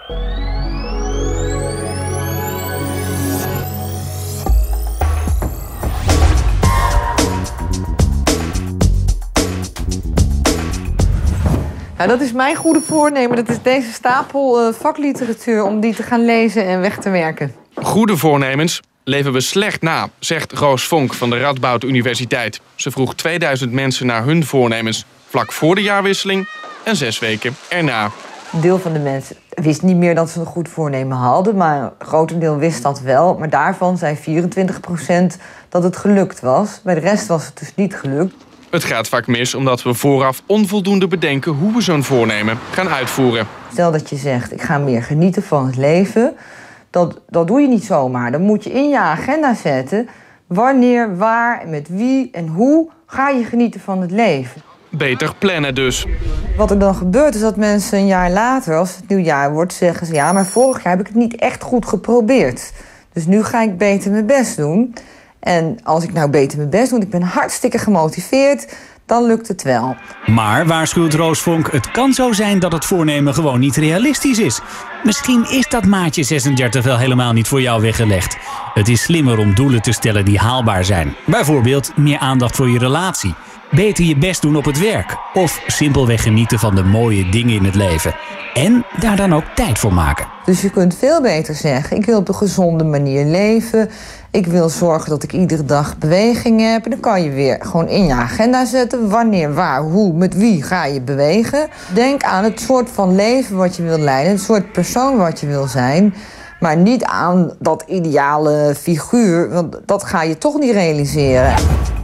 Nou, dat is mijn goede voornemen. Dat is deze stapel vakliteratuur om die te gaan lezen en weg te werken. Goede voornemens leven we slecht na, zegt Roos Vonk van de Radboud Universiteit. Ze vroeg 2000 mensen naar hun voornemens vlak voor de jaarwisseling en 6 weken erna. Een deel van de mensen wist niet meer dat ze een goed voornemen hadden, maar een groter deel wist dat wel. Maar daarvan zei 24% dat het gelukt was. Bij de rest was het dus niet gelukt. Het gaat vaak mis omdat we vooraf onvoldoende bedenken hoe we zo'n voornemen gaan uitvoeren. Stel dat je zegt, ik ga meer genieten van het leven. Dat doe je niet zomaar. Dan moet je in je agenda zetten wanneer, waar, met wie en hoe ga je genieten van het leven. Beter plannen dus. Wat er dan gebeurt is dat mensen een jaar later, als het nieuwjaar wordt, zeggen ze, ja, maar vorig jaar heb ik het niet echt goed geprobeerd. Dus nu ga ik beter mijn best doen. En als ik nou beter mijn best doe, ik ben hartstikke gemotiveerd, dan lukt het wel. Maar, waarschuwt Roos Vonk, het kan zo zijn dat het voornemen gewoon niet realistisch is. Misschien is dat maatje 36 wel helemaal niet voor jou weggelegd. Het is slimmer om doelen te stellen die haalbaar zijn. Bijvoorbeeld meer aandacht voor je relatie. Beter je best doen op het werk. Of simpelweg genieten van de mooie dingen in het leven. En daar dan ook tijd voor maken. Dus je kunt veel beter zeggen, ik wil op een gezonde manier leven. Ik wil zorgen dat ik iedere dag beweging heb. En dan kan je weer gewoon in je agenda zetten. Wanneer, waar, hoe, met wie ga je bewegen. Denk aan het soort van leven wat je wil leiden. Het soort persoon wat je wil zijn. Maar niet aan dat ideale figuur, want dat ga je toch niet realiseren.